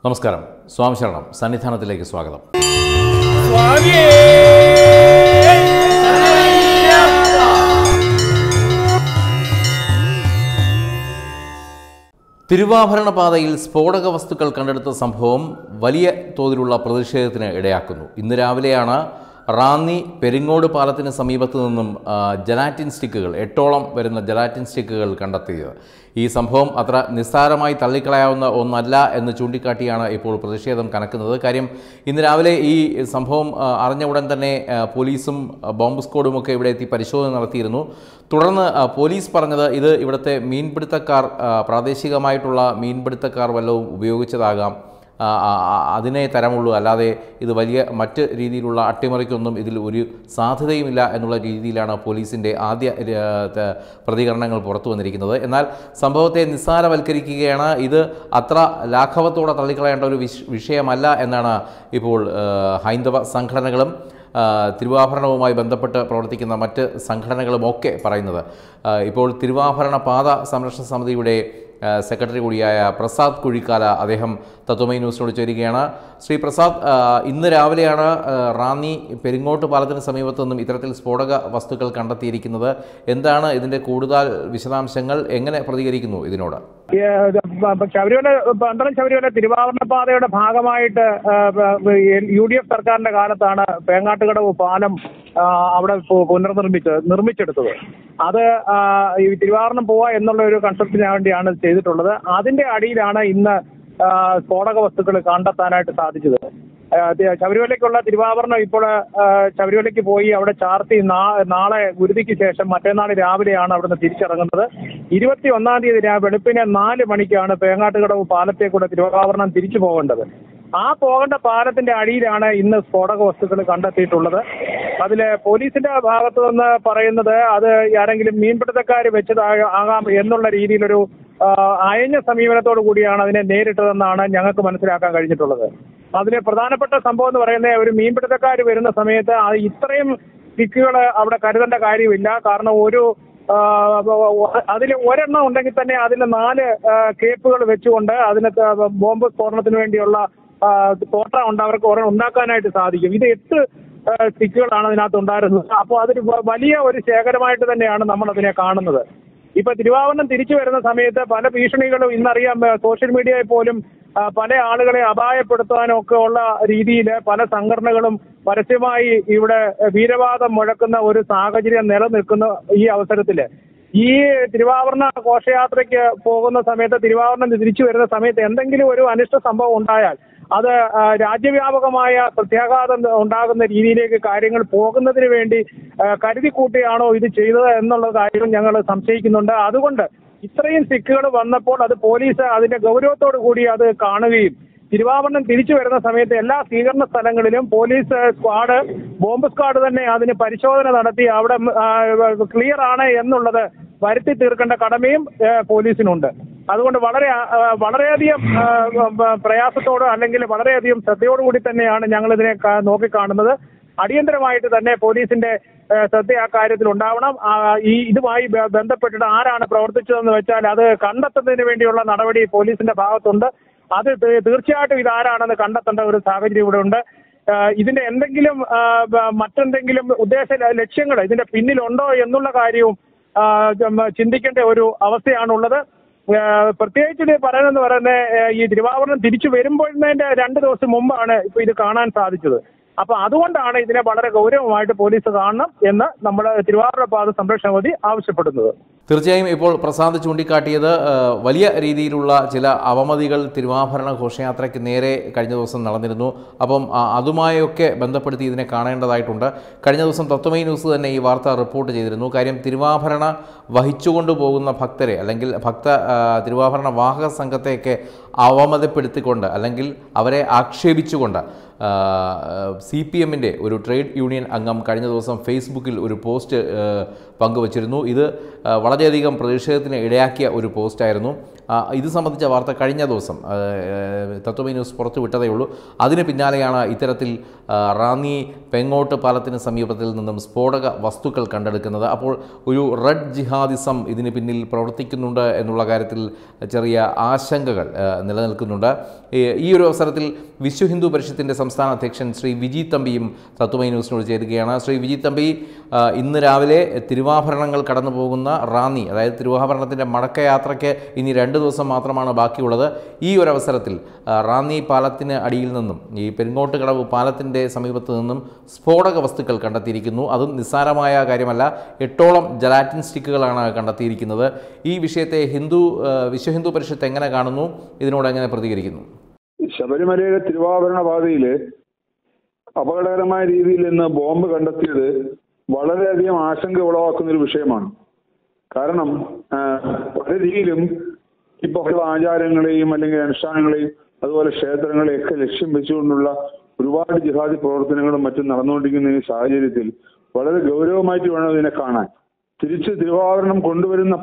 നമസ്കാരം. സ്വാമി ശരണം. സന്നിധാനത്തിലേക്ക് സ്വാഗതം. തിരുവാഭരണ പാതയിൽ സ്ഫോടക വസ്തുക്കൾ കണ്ടെടുത്ത സംഭവം വലിയ തോതിലുള്ള പ്രതിഷേധത്തിന് ഇടയാക്കുന്നു. ഇന്ന് രാവിലെയാണ് റാന്നി പെരിങ്ങോട് പാലത്തിന് സമീപത്തു നിന്നും ജലാറ്റിൻ സ്റ്റിക്കുകൾ 8ഓളം വരുന്ന ജലാറ്റിൻ സ്റ്റിക്കുകൾ കണ്ടെത്തിയത്. ഈ സംഭവം അത്ര നിസ്സാരമായി തള്ളിക്കളയാവുന്ന ഒന്നല്ല എന്ന് ചൂണ്ടിക്കാട്ടിയാണ് ഇപ്പോൾ പ്രതിഷേധം കനക്കുന്നത്. കാര്യം ഇന്ന് രാവിലെ ഈ സംഭവം അറിഞ്ഞ ഉടൻ തന്നെ പോലീസും ബോംബ് സ്ക്വാഡുമൊക്കെ ഇവിടെ എത്തി പരിശോധന നടത്തിയിരുന്നു. തുടർന്ന് പോലീസ് പറഞ്ഞത് ഇത് ഇവിടുത്തെ മീൻപിടുത്തക്കാർ, പ്രാദേശികമായിട്ടുള്ള മീൻപിടുത്തക്കാർ വല്ലതും ഉപയോഗിച്ചതാകാം, അതിനെ തരമുള്ളൂ, അല്ലാതെ ഇത് വലിയ മറ്റ് രീതിയിലുള്ള അട്ടിമറിക്കൊന്നും ഇതിൽ ഒരു സാധ്യതയുമില്ല എന്നുള്ള രീതിയിലാണ് പോലീസിൻ്റെ ആദ്യ പ്രതികരണങ്ങൾ പുറത്തു വന്നിരിക്കുന്നത്. എന്നാൽ സംഭവത്തെ നിസ്സാരവൽക്കരിക്കുകയാണ്, ഇത് അത്ര ലാഘവത്തോടെ തള്ളിക്കളയേണ്ട ഒരു വിഷയമല്ല എന്നാണ് ഇപ്പോൾ ഹൈന്ദവ സംഘടനകളും തിരുവാഭരണവുമായി ബന്ധപ്പെട്ട് പ്രവർത്തിക്കുന്ന മറ്റ് സംഘടനകളുമൊക്കെ പറയുന്നത്. ഇപ്പോൾ തിരുവാഭരണ പാത സംരക്ഷണ സമിതിയുടെ സെക്രട്ടറി കൂടിയായ പ്രസാദ് കുഴിക്കാല അദ്ദേഹം തത്വമൈ ന്യൂസിനോട് ചേരുകയാണ്. ശ്രീ പ്രസാദ്, ഇന്ന് രാവിലെയാണ് റാന്നി പെരിങ്ങോട്ട് പാലത്തിന് സമീപത്തു നിന്നും ഇത്തരത്തിൽ സ്ഫോടക വസ്തുക്കൾ കണ്ടെത്തിയിരിക്കുന്നത്. എന്താണ് ഇതിൻ്റെ കൂടുതൽ വിശദാംശങ്ങൾ? എങ്ങനെ പ്രതികരിക്കുന്നു ഇതിനോട്? ശബരിമല തിരുവാഭരണ പാതയുടെ ഭാഗമായിട്ട് UDF സർക്കാരിന്റെ കാലത്താണ് പേങ്ങാട്ടുകടവ് പാലം അവിടെ നിർമ്മിച്ചെടുത്തത്. അത് ഈ തിരുവാഭരണം പോവുക എന്നുള്ള ഒരു കൺസെപ്റ്റിന് വേണ്ടിയാണ് ചെയ്തിട്ടുള്ളത്. അതിന്റെ അടിയിലാണ് ഇന്ന് സ്ഫോടക വസ്തുക്കൾ കണ്ടെത്താനായിട്ട് സാധിച്ചത്. ശബരിമലയ്ക്കുള്ള തിരുവാഭരണം ഇപ്പോൾ ശബരിമലയ്ക്ക് പോയി അവിടെ ചാർത്തി നാളെ ഗുരുതിക്ക് ശേഷം മറ്റന്നാൾ രാവിലെയാണ് അവിടുന്ന് തിരിച്ചിറങ്ങുന്നത്. 21-ാം തീയതി വെളുപ്പിനെ 4 മണിക്കാണ് പേങ്ങാട്ടുകടവ് പാലത്തേക്കൂടെ തിരുവാഭരണം തിരിച്ചു പോകേണ്ടത്. ആ പോകേണ്ട പാലത്തിന്റെ അടിയിലാണ് ഇന്ന് സ്ഫോടക വസ്തുക്കൾ കണ്ടെത്തിയിട്ടുള്ളത്. അതിൽ പോലീസിന്റെ ഭാഗത്തു നിന്ന് പറയുന്നത് അത് ആരെങ്കിലും മീൻപിടുത്തക്കാർ വെച്ചതാകാം എന്നുള്ള രീതിയിലൊരു അയഞ്ഞ സമീപനത്തോടു കൂടിയാണ് അതിനെ നേരിട്ടതെന്നാണ് ഞങ്ങൾക്ക് മനസ്സിലാക്കാൻ കഴിഞ്ഞിട്ടുള്ളത്. അതിലെ പ്രധാനപ്പെട്ട സംഭവം എന്ന് പറയുന്നത്, ഒരു മീൻപിടുത്തക്കാർ വരുന്ന സമയത്ത് ഇത്രയും സ്റ്റിക്കുകൾ അവിടെ കരുതേണ്ട കാര്യമില്ല. കാരണം അതിൽ ഒരെണ്ണം ഉണ്ടെങ്കിൽ തന്നെ അതിന് 4 കേപ്പുകൾ വെച്ചുകൊണ്ട് അതിന് ബോംബ് സ്ഫോടനത്തിന് വേണ്ടിയുള്ള തോട്ടം അവർക്ക് ഒരെണ്ണം ഉണ്ടാക്കാനായിട്ട് സാധിക്കും. ഇത് 8 സ്റ്റിക്കുകളാണ് അതിനകത്ത് ഉണ്ടായിരുന്നത്. അപ്പോൾ അതൊരു വലിയ ഒരു ശേഖരമായിട്ട് തന്നെയാണ് നമ്മൾ അതിനെ കാണുന്നത്. ഇപ്പൊ തിരുവാഭരണം തിരിച്ചു വരുന്ന സമയത്ത് പല ഭീഷണികളും ഇന്നറിയാം, സോഷ്യൽ മീഡിയയിൽ പോലും പല ആളുകളെ അപായപ്പെടുത്താനും ഒക്കെ ഉള്ള രീതിയിൽ പല സംഘടനകളും പരസ്യമായി ഇവിടെ വീരവാദം മുഴക്കുന്ന ഒരു സാഹചര്യം നിലനിൽക്കുന്ന ഈ അവസരത്തില് ഈ തിരുവാഭരണ ഘോഷയാത്രയ്ക്ക് പോകുന്ന സമയത്ത്, തിരുവാഭരണം തിരിച്ചു വരുന്ന സമയത്ത് എന്തെങ്കിലും ഒരു അനിഷ്ട സംഭവം ഉണ്ടായാൽ അത് രാജ്യവ്യാപകമായ പ്രത്യാഘാതം ഉണ്ടാകുന്ന രീതിയിലേക്ക് കാര്യങ്ങൾ പോകുന്നതിന് വേണ്ടി കരുതി കൂട്ടിയാണോ ഇത് ചെയ്തത് എന്നുള്ള കാര്യം ഞങ്ങൾ സംശയിക്കുന്നുണ്ട്. അതുകൊണ്ട് ഇത്രയും സ്റ്റിക്കുകൾ വന്നപ്പോൾ അത് പോലീസ് അതിന്റെ ഗൗരവത്തോടു കൂടി അത് കാണുകയും തിരുവാഭരണം തിരിച്ചു വരുന്ന സമയത്ത് എല്ലാ സ്വീകരണ സ്ഥലങ്ങളിലും പോലീസ് സ്ക്വാഡ്, ബോംബ് സ്ക്വാഡ് തന്നെ അതിന് പരിശോധന നടത്തി അവിടെ ക്ലിയർ ആണ് എന്നുള്ളത് വരുത്തി തീർക്കേണ്ട കടമയും പോലീസിനുണ്ട്. അതുകൊണ്ട് വളരെയധികം പ്രയാസത്തോട് അല്ലെങ്കിൽ വളരെയധികം ശ്രദ്ധയോടുകൂടി തന്നെയാണ് ഞങ്ങൾ ഇതിനെ നോക്കിക്കാണുന്നത്. അടിയന്തരമായിട്ട് തന്നെ പോലീസിന്റെ ശ്രദ്ധ ആ കാര്യത്തിൽ ഉണ്ടാവണം. ഇതുമായി ബന്ധപ്പെട്ടിട്ട് ആരാണ് പ്രവർത്തിച്ചതെന്ന് വെച്ചാൽ അത് കണ്ടെത്തുന്നതിന് വേണ്ടിയുള്ള നടപടി പോലീസിന്റെ ഭാഗത്തുണ്ട്. അത് തീർച്ചയായിട്ടും ഇതാരാണെന്ന് കണ്ടെത്തേണ്ട ഒരു സാഹചര്യം ഇവിടെ ഉണ്ട്. ഇതിന്റെ മറ്റെന്തെങ്കിലും ഉദ്ദേശ ലക്ഷ്യങ്ങൾ ഇതിന്റെ പിന്നിലുണ്ടോ എന്നുള്ള കാര്യവും ചിന്തിക്കേണ്ട ഒരു അവസ്ഥയാണുള്ളത്. പ്രത്യേകിച്ച് ഇത് പറയുന്നത് ഈ തിരുവാഭരണം തിരിച്ചു വരുമ്പോഴതിന്റെ 2 ദിവസം മുമ്പാണ് ഇപ്പൊ ഇത് കാണാൻ സാധിച്ചത്. അപ്പൊ അതുകൊണ്ടാണ് ഇതിനെ വളരെ ഗൗരവമായിട്ട് പോലീസ് കാണണം എന്ന് നമ്മൾ തിരുവാഭരണ പാത സംരക്ഷണ സമിതി ആവശ്യപ്പെടുന്നത്. തീർച്ചയായും ഇപ്പോൾ പ്രസാദ് ചൂണ്ടിക്കാട്ടിയത് വലിയ രീതിയിലുള്ള ചില അവമതികൾ തിരുവാഭരണ ഘോഷയാത്രയ്ക്ക് നേരെ കഴിഞ്ഞ ദിവസം നടന്നിരുന്നു. അപ്പം അതുമായൊക്കെ ബന്ധപ്പെടുത്തി ഇതിനെ കാണേണ്ടതായിട്ടുണ്ട്. കഴിഞ്ഞ ദിവസം തത്വമൈ ന്യൂസ് തന്നെ ഈ വാർത്ത റിപ്പോർട്ട് ചെയ്തിരുന്നു. കാര്യം തിരുവാഭരണ വഹിച്ചുകൊണ്ടു പോകുന്ന ഭക്തരെ അല്ലെങ്കിൽ തിരുവാഭരണ വാഹക സംഘത്തെയൊക്കെ അവമതിപ്പെടുത്തിക്കൊണ്ട് അല്ലെങ്കിൽ അവരെ ആക്ഷേപിച്ചുകൊണ്ട് CPMന്റെ ഒരു ട്രേഡ് യൂണിയൻ അംഗം കഴിഞ്ഞ ദിവസം ഫേസ്ബുക്കിൽ ഒരു പോസ്റ്റ് പങ്കുവച്ചിരുന്നു. ഇത് വളരെയധികം പ്രതിഷേധത്തിന് ഇടയാക്കിയ ഒരു പോസ്റ്റായിരുന്നു. ഇത് സംബന്ധിച്ച വാർത്ത കഴിഞ്ഞ ദിവസം തത്വമൈ ന്യൂസ് പുറത്തുവിട്ടതേ ഉള്ളൂ. അതിന് പിന്നാലെയാണ് ഇത്തരത്തിൽ റാന്നി പെങ്ങോട്ട് പാലത്തിന് സമീപത്തിൽ നിന്നും സ്ഫോടക വസ്തുക്കൾ കണ്ടെടുക്കുന്നത്. അപ്പോൾ ഒരു റെഡ് ജിഹാദിസം ഇതിന് പിന്നിൽ പ്രവർത്തിക്കുന്നുണ്ട് എന്നുള്ള കാര്യത്തിൽ ചെറിയ ആശങ്കകൾ നിലനിൽക്കുന്നുണ്ട്. ഈ ഒരു അവസരത്തിൽ വിശ്വ ഹിന്ദു പരിഷത്തിൻ്റെ സംസ്ഥാന അധ്യക്ഷൻ ശ്രീ വിജി തമ്പിയും തത്വമൈ ന്യൂസിനോട് ചേരുകയാണ്. ശ്രീ വിജി തമ്പി, ഇന്ന് രാവിലെ തിരുവാഭരണങ്ങൾ കടന്നു പോകുന്ന റാന്നി, അതായത് തിരുവാഭരണത്തിൻ്റെ മടക്കയാത്രയ്ക്ക് ഇനി 2 ദിവസം മാത്രമാണ് ബാക്കിയുള്ളത്. ഈ ഒരു അവസരത്തിൽ റാന്നി പാലത്തിന് അടിയിൽ നിന്നും ഈ പെരിങ്ങോട്ടുകടവ് പാലത്തിൻ്റെ സമീപത്ത് നിന്നും സ്ഫോടക വസ്തുക്കൾ കണ്ടെത്തിയിരിക്കുന്നു. അതും നിസ്സാരമായ കാര്യമല്ല, 8ഓളം ജലാറ്റിൻ സ്റ്റിക്കുകളാണ് കണ്ടെത്തിയിരിക്കുന്നത്. ഈ വിഷയത്തെ വിശ്വ ഹിന്ദു പരിഷത്ത് എങ്ങനെ കാണുന്നു? ഇതിനോട് എങ്ങനെ പ്രതികരിക്കുന്നു? ശബരിമലയിലെ തിരുവാഭരണ പാതയിൽ അപകടകരമായ രീതിയിൽ ഇന്ന് ബോംബ് കണ്ടെത്തിയത് വളരെയധികം ആശങ്ക ഉളവാക്കുന്ന ഒരു വിഷയമാണ്. കാരണം പല രീതിയിലും ഇപ്പോൾ ആചാരങ്ങളെയും അല്ലെങ്കിൽ അനുഷ്ഠാനങ്ങളെയും അതുപോലെ ക്ഷേത്രങ്ങളെയൊക്കെ ലക്ഷ്യം വെച്ചുകൊണ്ടുള്ള ഒരുപാട് ജിഹാദി പ്രവർത്തനങ്ങളും മറ്റും നടന്നുകൊണ്ടിരിക്കുന്ന ഈ സാഹചര്യത്തിൽ വളരെ ഗൗരവമായിട്ട് വേണം ഇതിനെ കാണാൻ. തിരിച്ച് തിരുവാഭരണം കൊണ്ടുവരുന്ന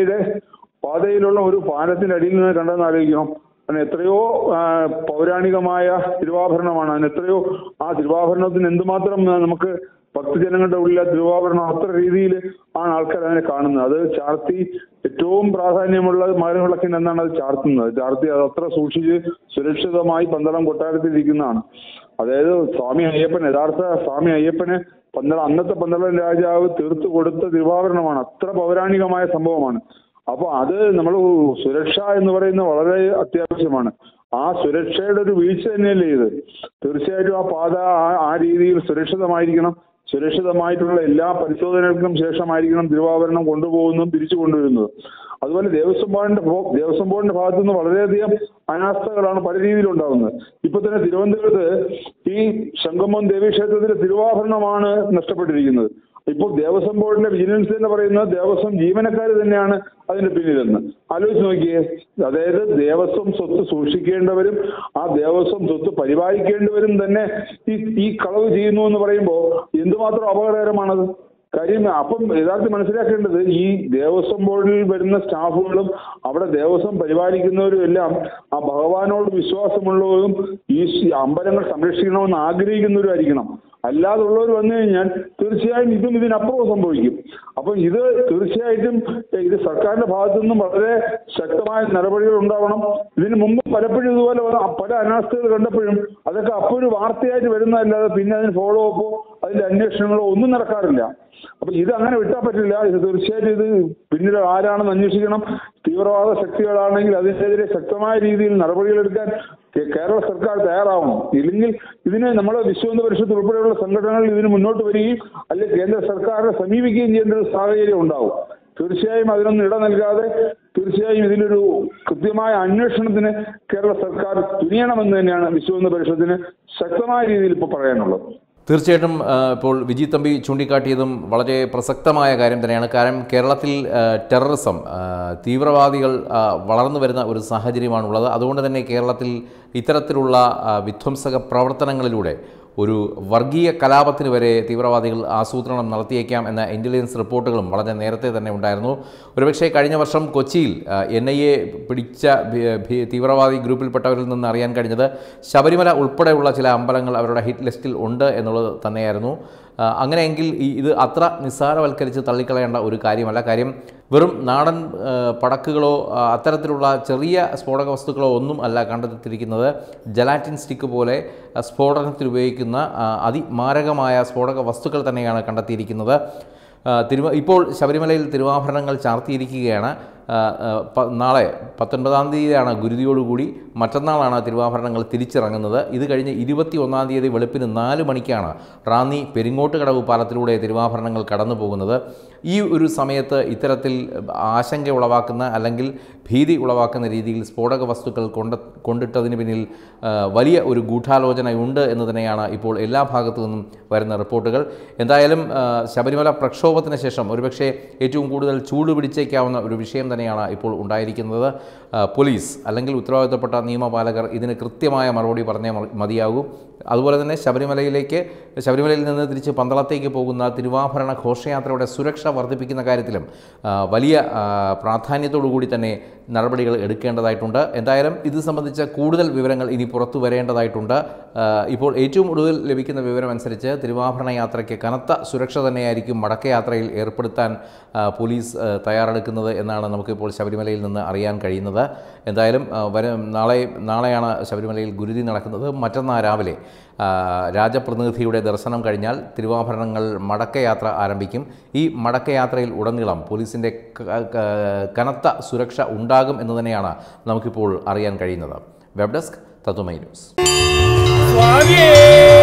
പാതയിലുള്ള ഒരു പാലത്തിന്റെ അടിയിൽ നിന്ന് കണ്ടെന്ന് ആലോചിക്കണം. അതിന് എത്രയോ പൗരാണികമായ തിരുവാഭരണമാണ്. അതിന് എത്രയോ ആ തിരുവാഭരണത്തിന് എന്തുമാത്രം നമുക്ക് ഭക്തജനങ്ങളുടെ ഉള്ളിൽ തിരുവാഭരണം അത്ര രീതിയിൽ ആണ് ആൾക്കാർ അതിനെ കാണുന്നത്. അത് ചാർത്തി ഏറ്റവും പ്രാധാന്യമുള്ള മകരവിളക്കിന് എന്നാണ് അത് ചാർത്തുന്നത്. ചാർത്തി അത് അത്ര സൂക്ഷിച്ച് സുരക്ഷിതമായി പന്തളം കൊട്ടാരത്തിലിരിക്കുന്നതാണ്. അതായത് യഥാർത്ഥ സ്വാമി അയ്യപ്പന് അന്നത്തെ പന്തളം രാജാവ് തീർത്തു കൊടുത്ത തിരുവാഭരണമാണ്. അത്ര പൗരാണികമായ സംഭവമാണ്. അപ്പൊ അത് നമ്മൾ സുരക്ഷ എന്ന് പറയുന്നത് വളരെ അത്യാവശ്യമാണ്. ആ സുരക്ഷയുടെ ഒരു വീഴ്ച തന്നെയല്ലേ ഇത്. തീർച്ചയായിട്ടും ആ പാത ആ രീതിയിൽ സുരക്ഷിതമായിരിക്കണം. സുരക്ഷിതമായിട്ടുള്ള എല്ലാ പരിശോധനകൾക്കും ശേഷമായിരിക്കണം തിരുവാഭരണം കൊണ്ടുപോകുന്നതും തിരിച്ചു കൊണ്ടുവരുന്നതും. അതുപോലെ ദേവസ്വം ബോർഡിന്റെ ഭാഗത്തു നിന്ന് വളരെയധികം അനാസ്ഥകളാണ് പല രീതിയിലുണ്ടാകുന്നത്. ഇപ്പൊ തന്നെ തിരുവനന്തപുരത്ത് ഈ ശംഖുമുഖം ദേവീക്ഷേത്രത്തിലെ തിരുവാഭരണമാണ് നഷ്ടപ്പെട്ടിരിക്കുന്നത്. ഇപ്പോൾ ദേവസ്വം ബോർഡിന്റെ വിജിലൻസ് എന്ന് പറയുന്നത് ദേവസ്വം ജീവനക്കാർ തന്നെയാണ് അതിന്റെ പിന്നിലെന്ന് ആലോചിച്ച് നോക്കിയേ. അതായത് ദേവസ്വം സ്വത്ത് സൂക്ഷിക്കേണ്ടവരും ആ ദേവസ്വം സ്വത്ത് പരിപാലിക്കേണ്ടവരും തന്നെ ഈ കളവ് ചെയ്യുന്നു എന്ന് പറയുമ്പോൾ എന്തുമാത്രം അപകടകരമാണത്. കാര്യം അപ്പം യഥാർത്ഥം മനസ്സിലാക്കേണ്ടത് ഈ ദേവസ്വം ബോർഡിൽ വരുന്ന സ്റ്റാഫുകളും അവിടെ ദേവസ്വം പരിപാലിക്കുന്നവരും എല്ലാം ആ ഭഗവാനോട് വിശ്വാസമുള്ളവരും ഈ അമ്പലങ്ങൾ സംരക്ഷിക്കണമെന്ന് ആഗ്രഹിക്കുന്നവരും ആയിരിക്കണം. അല്ലാതുള്ളവർ വന്നു കഴിഞ്ഞാൽ തീർച്ചയായും ഇതിനപ്പുറവും സംഭവിക്കും. അപ്പം ഇത് തീർച്ചയായിട്ടും ഇത് സർക്കാരിന്റെ ഭാഗത്തു നിന്നും വളരെ ശക്തമായ നടപടികൾ ഉണ്ടാവണം. ഇതിനു മുമ്പ് പലപ്പോഴും ഇതുപോലെ പല അനാസ്ഥകൾ കണ്ടപ്പോഴും അതൊക്കെ അപ്പോഴും വാർത്തയായിട്ട് വരുന്നതല്ലാതെ പിന്നെ അതിന് ഫോളോ അപ്പോ അതിന്റെ അന്വേഷണങ്ങളോ ഒന്നും നടക്കാറില്ല. അപ്പൊ ഇത് അങ്ങനെ വിട്ടാൽ പറ്റില്ല. ഇത് തീർച്ചയായിട്ടും ഇത് പിന്നിൽ ആരാണെന്ന് അന്വേഷിക്കണം. തീവ്രവാദ ശക്തികളാണെങ്കിൽ അതിനെതിരെ ശക്തമായ രീതിയിൽ നടപടികളെടുക്കാൻ കേരള സർക്കാർ തയ്യാറാവണം. ഇല്ലെങ്കിൽ ഇതിനെ നമ്മുടെ വിശ്വ ഹിന്ദു പരിഷത്ത് ഉൾപ്പെടെയുള്ള സംഘടനകൾ ഇതിന് മുന്നോട്ട് വരികയും അല്ലെങ്കിൽ കേന്ദ്ര സർക്കാരിനെ സമീപിക്കുകയും ചെയ്യേണ്ട ഒരു സാഹചര്യം ഉണ്ടാവും. തീർച്ചയായും അതിനൊന്നും ഇട നൽകാതെ തീർച്ചയായും ഇതിലൊരു കൃത്യമായ അന്വേഷണത്തിന് കേരള സർക്കാർ തുനിയണമെന്ന് തന്നെയാണ് വിശ്വ ഹിന്ദു പരിഷത്തിന് ശക്തമായ രീതിയിൽ ഇപ്പോൾ പറയാനുള്ളത്. തീർച്ചയായിട്ടും ഇപ്പോൾ വിജി തമ്പി ചൂണ്ടിക്കാട്ടിയതും വളരെ പ്രസക്തമായ കാര്യം തന്നെയാണ്. കാരണം കേരളത്തിൽ ടെററിസം, തീവ്രവാദികൾ വളർന്നു വരുന്ന ഒരു സാഹചര്യമാണുള്ളത്. അതുകൊണ്ട് തന്നെ കേരളത്തിൽ ഇത്തരത്തിലുള്ള വിധ്വംസക പ്രവർത്തനങ്ങളിലൂടെ ഒരു വർഗീയ കലാപത്തിന് വരെ തീവ്രവാദികൾ ആസൂത്രണം നടത്തിയേക്കാം എന്ന ഇൻ്റലിജൻസ് റിപ്പോർട്ടുകളും വളരെ നേരത്തെ തന്നെ ഉണ്ടായിരുന്നു. ഒരുപക്ഷെ കഴിഞ്ഞ വർഷം കൊച്ചിയിൽ NIA പിടിച്ച തീവ്രവാദി ഗ്രൂപ്പിൽപ്പെട്ടവരിൽ നിന്ന് അറിയാൻ കഴിഞ്ഞത് ശബരിമല ഉൾപ്പെടെയുള്ള ചില അമ്പലങ്ങൾ അവരുടെ ഹിറ്റ് ലിസ്റ്റിൽ ഉണ്ട് എന്നുള്ളത് തന്നെയായിരുന്നു. അങ്ങനെയെങ്കിൽ ഇത് അത്ര നിസ്സാരവൽക്കരിച്ച് തള്ളിക്കളയേണ്ട ഒരു കാര്യമല്ല. കാര്യം വെറും നാടൻ പടക്കുകളോ അത്തരത്തിലുള്ള ചെറിയ സ്ഫോടക വസ്തുക്കളോ ഒന്നും അല്ല കണ്ടെത്തിയിരിക്കുന്നത്. ജലാറ്റിൻ സ്റ്റിക്ക് പോലെ സ്ഫോടനത്തിൽ ഉപയോഗിക്കുന്ന അതിമാരകമായ സ്ഫോടക വസ്തുക്കൾ തന്നെയാണ് കണ്ടെത്തിയിരിക്കുന്നത്. ഇപ്പോൾ ശബരിമലയിൽ തിരുവാഭരണങ്ങൾ ചാർത്തിയിരിക്കുകയാണ്. നാളെ 19-ാം തീയതിയാണ് ഗുരുതിയോടുകൂടി. മറ്റന്നാളാണ് തിരുവാഭരണങ്ങൾ തിരിച്ചിറങ്ങുന്നത്. ഇത് കഴിഞ്ഞ് 21-ാം തീയതി വെളുപ്പിന് 4 മണിക്കാണ് റാന്നി പെരിങ്ങോട്ടുകടവ് പാലത്തിലൂടെ തിരുവാഭരണങ്ങൾ കടന്നു പോകുന്നത്. ഈ ഒരു സമയത്ത് ഇത്തരത്തിൽ ആശങ്ക ഉളവാക്കുന്ന അല്ലെങ്കിൽ ഭീതി ഉളവാക്കുന്ന രീതിയിൽ സ്ഫോടക വസ്തുക്കൾ കൊണ്ടിട്ടതിന് പിന്നിൽ വലിയ ഒരു ഗൂഢാലോചനയുണ്ട് എന്ന് തന്നെയാണ് ഇപ്പോൾ എല്ലാ ഭാഗത്തു നിന്നും വരുന്ന റിപ്പോർട്ടുകൾ. എന്തായാലും ശബരിമല പ്രക്ഷോഭത്തിന് ശേഷം ഒരുപക്ഷെ ഏറ്റവും കൂടുതൽ ചൂട് പിടിച്ചേക്കാവുന്ന ഒരു വിഷയം തന്നെയാണ് ഇപ്പോൾ ഉണ്ടായിരിക്കുന്നത്. പോലീസ് അല്ലെങ്കിൽ ഉത്തരവാദിത്തപ്പെട്ട നിയമപാലകർ ഇതിന് കൃത്യമായ മറുപടി പറഞ്ഞേ മതിയാകൂ. അതുപോലെ തന്നെ ശബരിമലയിൽ നിന്ന് തിരിച്ച് പന്തളത്തേക്ക് പോകുന്ന തിരുവാഭരണ ഘോഷയാത്രയുടെ സുരക്ഷ വർദ്ധിപ്പിക്കുന്ന കാര്യത്തിലും വലിയ പ്രാധാന്യത്തോടു കൂടി തന്നെ നടപടികൾ എടുക്കേണ്ടതായിട്ടുണ്ട്. എന്തായാലും ഇത് സംബന്ധിച്ച കൂടുതൽ വിവരങ്ങൾ ഇനി പുറത്തു വരേണ്ടതായിട്ടുണ്ട്. ഇപ്പോൾ ഏറ്റവും ഒടുവിൽ ലഭിക്കുന്ന വിവരമനുസരിച്ച് തിരുവാഭരണ യാത്രയ്ക്ക് കനത്ത സുരക്ഷ തന്നെയായിരിക്കും മടക്കയാത്രയിൽ ഏർപ്പെടുത്താൻ പോലീസ് തയ്യാറെടുക്കുന്നത് എന്നാണ് നമുക്കിപ്പോൾ ശബരിമലയിൽ നിന്ന് അറിയാൻ കഴിയുന്നത്. എന്തായാലും നാളെയാണ് ശബരിമലയിൽ ഗുരുതി നടക്കുന്നത്. മറ്റന്നാൾ രാവിലെ രാജപ്രതിനിധിയുടെ ദർശനം കഴിഞ്ഞാൽ തിരുവാഭരണങ്ങൾ മടക്കയാത്ര ആരംഭിക്കും. ഈ മടക്കയാത്രയിൽ ഉടനീളം പോലീസിൻ്റെ കനത്ത സുരക്ഷ ഉണ്ടാകും എന്ന് തന്നെയാണ് നമുക്കിപ്പോൾ അറിയാൻ കഴിയുന്നത്. Web desk Tatwamayi news.